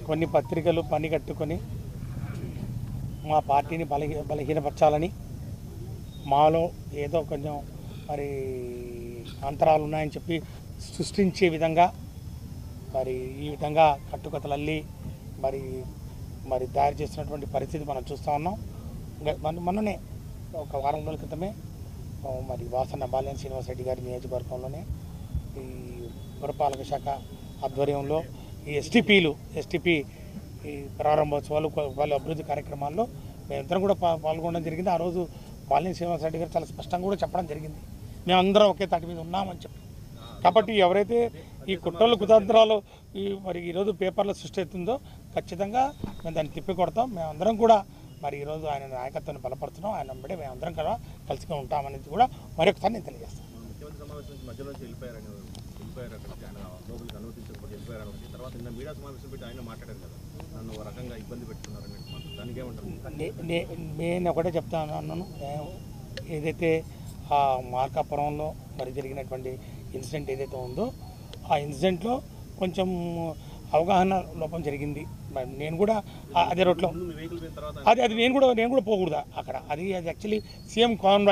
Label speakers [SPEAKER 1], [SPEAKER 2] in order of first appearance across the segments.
[SPEAKER 1] కొన్ని పత్రికలు పని కట్టుకొని మా పార్టీని బలహీనపరచాలని, మాలో ఏదో కొంచెం మరి అంతరాలు ఉన్నాయని చెప్పి సృష్టించే విధంగా మరి ఈ విధంగా కట్టుకథలల్లి మరి మరి తయారు చేసినటువంటి పరిస్థితి మనం చూస్తూ ఉన్నాం. మొన్ననే ఒక వారం రోజుల క్రితమే మరి వాసన్న బాల్యం శ్రీనివాసరెడ్డి గారి నియోజకవర్గంలోనే ఈ పురపాలక శాఖ ఆధ్వర్యంలో ఈ ఎస్టీపీ ఈ ప్రారంభోత్సవాలు వాళ్ళ అభివృద్ధి కార్యక్రమాల్లో మేమిద్దరం కూడా పాల్గొనడం జరిగింది. ఆ రోజు బాల్యం శ్రీనివాసరెడ్డి గారు చాలా స్పష్టంగా కూడా చెప్పడం జరిగింది, మేమందరం ఒకే తాటి మీద ఉన్నామని చెప్పి. కాబట్టి ఎవరైతే ఈ కుట్రలు కుతంత్రాలు మరి ఈరోజు పేపర్లో సృష్టి అవుతుందో ఖచ్చితంగా మేము దాన్ని తిప్పికొడతాం. మేమందరం కూడా మరి ఈరోజు ఆయన నాయకత్వాన్ని బలపడుతున్నాం. ఆయన వెంబడే మేమందరం కూడా కలిసిగా ఉంటామనేది కూడా మరొకసారి నేను తెలియజేస్తాను. నేను ఒకటే చెప్తాను అన్నాను, ఏదైతే ఆ మార్కాపురంలో మరి జరిగినటువంటి ఇన్సిడెంట్ ఏదైతే ఉందో ఆ ఇన్సిడెంట్లో కొంచెం అవగాహన లోపం జరిగింది. నేను కూడా అదే రోడ్లో అది నేను కూడా పోకూడదు అక్కడ. అది యాక్చువల్లీ సీఎం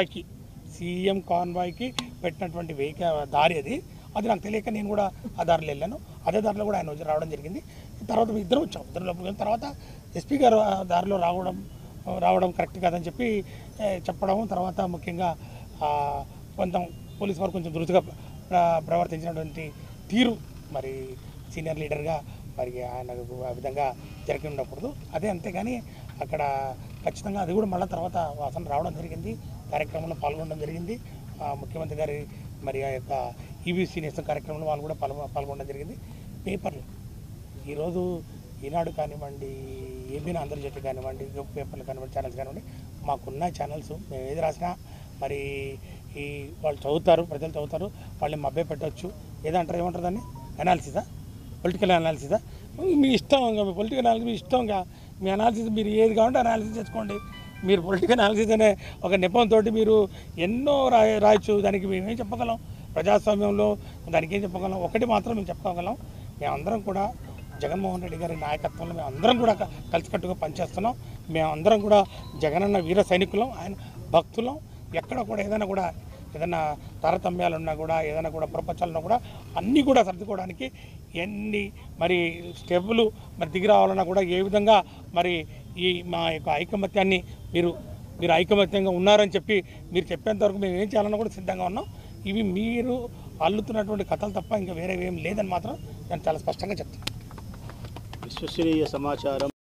[SPEAKER 1] కాన్వాయ్కి పెట్టినటువంటి దారి అది నాకు తెలియక నేను కూడా ఆ దారిలో వెళ్ళాను. అదే దారిలో కూడా ఆయన రావడం జరిగింది. తర్వాత ఇద్దరు వచ్చాం. ఇద్దరు లోపలికి వెళ్ళిన తర్వాత ఎస్పీ గారు ఆ దారిలో రావడం కరెక్ట్ కాదని చెప్పి చెప్పడం, తర్వాత ముఖ్యంగా కొంచెం పోలీసు వారు కొంచెం దురుసుగా ప్రవర్తించినటువంటి తీరు మరి సీనియర్ లీడర్గా మరి ఆయనకు ఆ విధంగా జరిగి ఉండకూడదు. అదే అంతేగాని అక్కడ ఖచ్చితంగా అది కూడా మళ్ళీ తర్వాత వాసన రావడం జరిగింది, కార్యక్రమంలో పాల్గొనడం జరిగింది. ముఖ్యమంత్రి గారి మరి ఆ యొక్క ఈబీసీ నేస్తం కార్యక్రమంలో వాళ్ళు కూడా పాల్గొనడం జరిగింది. పేపర్లు ఈరోజు ఈనాడు కానివ్వండి, ఏబీనా ఆంధ్రజ్యోతి కానివ్వండి, పేపర్లు కానివ్వండి, ఛానల్స్ కానివ్వండి, మాకున్న ఛానల్స్ మేము ఏది రాసినా మరి ఈ వాళ్ళు చదువుతారు, ప్రజలు చదువుతారు, వాళ్ళని మభ్య పెట్టవచ్చు. ఏమంటారు దాన్ని అనాలిసిసా, పొలిటికల్ అనాలిసిసా, మీ ఇష్టం. మీ పొలిటికల్ అనాలిసిస్ మీ ఇష్టంగా, మీ అనాలిసిస్ మీరు ఏది కావాలంటే అనాలిసిస్ చేసుకోండి. మీరు పొలిటికల్ అనాలిసిస్ అనే ఒక నెపంతో మీరు ఎన్నో రాయొచ్చు. దానికి మేమేం చెప్పగలం? ప్రజాస్వామ్యంలో దానికి ఏం చెప్పగలం? ఒకటి మాత్రం మేము చెప్పగలం, మేమందరం కూడా జగన్మోహన్ రెడ్డి గారి నాయకత్వంలో మేమందరం కూడా కలిసికట్టుగా పనిచేస్తున్నాం. మేమందరం కూడా జగనన్న వీర సైనికులం, ఆయన భక్తులం. ఎక్కడ కూడా ఏదైనా తారతమ్యాలు ఉన్నా కూడా, ఏదైనా కూడా ప్రపంచాలున్నా కూడా అన్నీ కూడా సర్దుకోవడానికి ఎన్ని మరి స్టెప్పులు మరి దిగి రావాలన్నా కూడా ఏ విధంగా మరి ఈ మా యొక్క ఐకమత్యాన్ని మీరు ఐకమత్యంగా ఉన్నారని చెప్పి మీరు చెప్పేంత వరకు మేము ఏం చేయాలన్నా కూడా సిద్ధంగా ఉన్నాం. ఇవి మీరు అల్లుతున్నటువంటి కథలు తప్ప ఇంకా వేరే ఏం లేదని మాత్రం నేను చాలా స్పష్టంగా చెప్తాను.
[SPEAKER 2] విశ్వసనీయ సమాచారం.